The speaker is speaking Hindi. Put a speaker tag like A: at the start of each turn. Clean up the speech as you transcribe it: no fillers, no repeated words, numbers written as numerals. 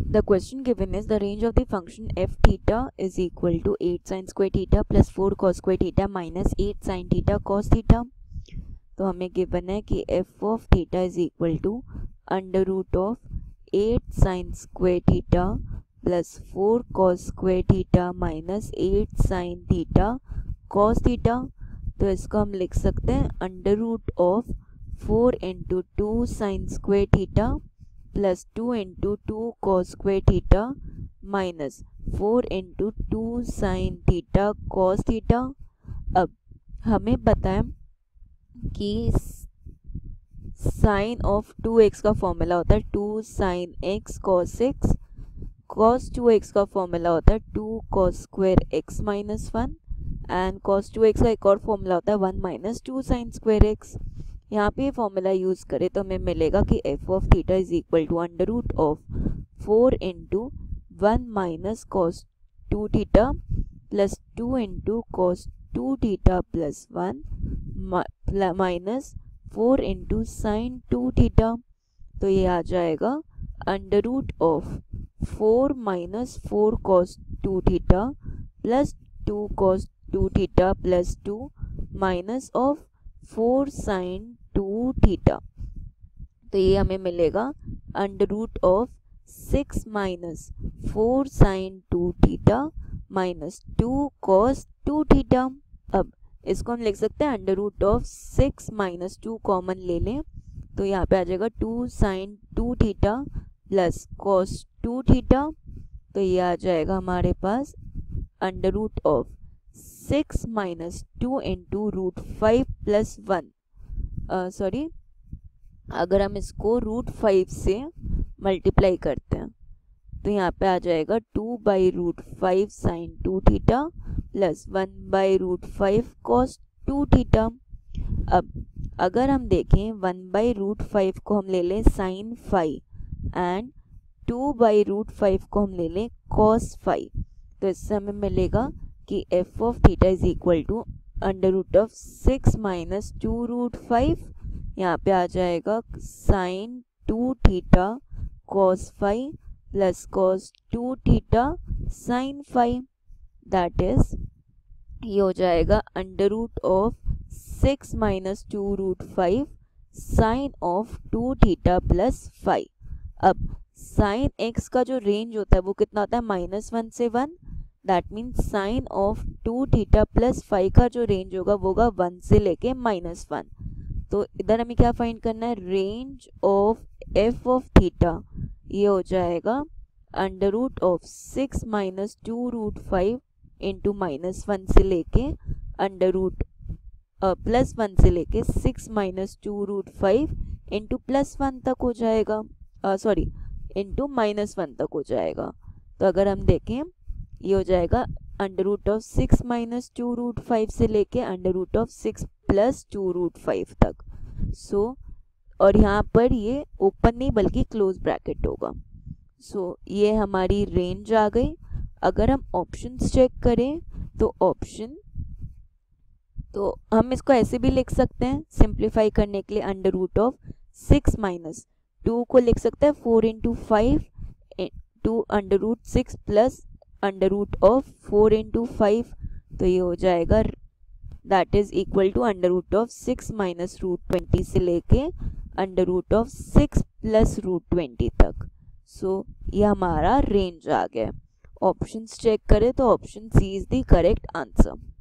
A: The question given is the range of the function f theta is equal to 8 sin square theta plus 4 cos square theta minus 8 sin theta cos theta. तो हमें गिवन है कि f of theta is equal to under root of 8 sin square theta plus 4 cos square theta minus 8 sin theta cos theta. तो इसको हम लिख सकते हैं under root of 4 into 2 sin square theta plus 2 into 2 cos square theta minus 4 into 2 sin theta cos theta. अब हमें बताएं कि साइन ऑफ 2x का फॉर्मूला होता है 2 sin x cos x, cos 2x का फॉर्मूला होता है 2 cos square x minus 1 and cos 2x का एक और फॉर्मूला होता है 1 माइनस 2 sin square x. यहाँ पे फॉर्मूला यूज़ करें तो हमें मिलेगा कि f of theta is equal to under root of 4 into 1 minus cos 2 theta plus 2 into cos 2 theta plus 1 minus 4 into sine 2 theta. तो ये आ जाएगा under root of 4 minus 4 cos 2 theta plus 2 cos 2 theta plus 2 minus of 4 sine 2 theta. तो ये हमें मिलेगा under root of 6 minus 4 sine 2 theta minus 2 cos 2 theta. अब इसको हम लिख सकते हैं under root of 6 minus 2 common ले लें तो यहाँ पे आ जाएगा 2 sine 2 theta plus cos 2 theta. तो ये आ जाएगा हमारे पास under root of 6 minus 2 into root 5 plus 1. Sorry, अगर हम इसको रूट 5 से मल्टीप्लाई करते हैं तो यहाँ पे आ जाएगा 2 by root 5 sine 2 theta plus 1 by root 5 cos 2 theta. अब अगर हम देखें 1 बाई रूट 5 को हम ले लें साइन 5 एंड 2 बाई रूट 5 को हम ले लें कॉस 5 तो इससे हमें मिलेगा कि f of theta is equal to under root of 6 minus 2 root 5. यहाँ पे आ जाएगा sine 2 theta cos 5 plus cos 2 theta sine 5. That is ये हो जाएगा under root of 6 minus 2 root 5 sine of 2 theta plus 5. अब साइन x का जो रेंज होता है वो कितना होता है -1 से 1. That means sine of 2 theta plus 5 का जो रेंज होगा वो होगा 1 से लेके -1. तो इधर हमें क्या फाइंड करना है, range of f of theta. ये हो जाएगा under root of 6 minus 2 root 5 into -1 से लेके अंडर रूट प्लस 1 से लेके 6 माइनस 2 रूट 5 इंटू प्लस 1 तक हो जाएगा, सॉरी इंटू -1 तक हो जाएगा. तो अगर हम देखें ये हो जाएगा under root of 6 minus 2 root 5 से लेके under root of 6 plus 2 root 5 तक. सो और यहाँ पर ये ओपन नहीं बल्कि क्लोज ब्रैकेट होगा. सो ये हमारी रेंज आ गई. अगर हम ऑप्शंस चेक करें तो ऑप्शन, तो हम इसको ऐसे भी लिख सकते हैं सिंप्लीफाई करने के लिए. अंडर रूट ऑफ 6 माइनस 2 को लिख सकते हैं 4 into 5 to under root 6 plus under root of 4 into 5. तो ये हो जाएगा that is equal to under root of 6 minus root 20 से लेके under root of 6 plus root 20 तक. सो ये हमारा रेंज आ गया. ऑप्शंस चेक करें तो option C is the correct answer.